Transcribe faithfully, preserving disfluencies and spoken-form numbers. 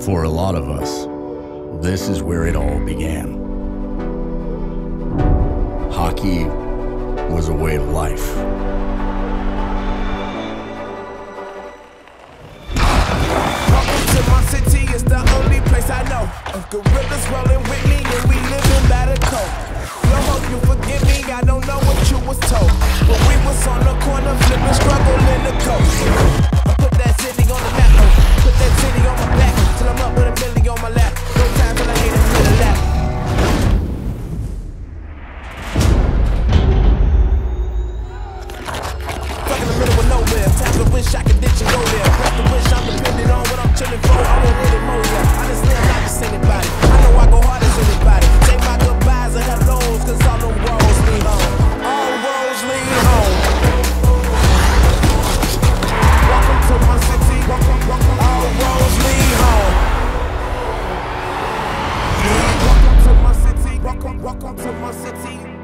For a lot of us, this is where it all began. Hockey was a way of life. Welcome to my city, it's the only place I know. Gorillas rolling with me and we live in Batico. No hope you forgive me, I don't know what you was told. But we was on the corner flipping, struggle in the coast. I put that city on the map, put that city on my back, till I'm up with a milli on my lap. No time till I hit it with a lap. Stuck in the middle of nowhere, time to wish I could ditch and go there. Press the wish I'm dependent on what I'm chilling for. I won't let it more, yeah. Honestly, I'm not just anybody. I know I go hard as anybody. Say my goodbyes and hellos, cause all the roads lead home. All roads lead home. Welcome to my city. Welcome, welcome. All roads lead home. Welcome to my city. Welcome, welcome to my city.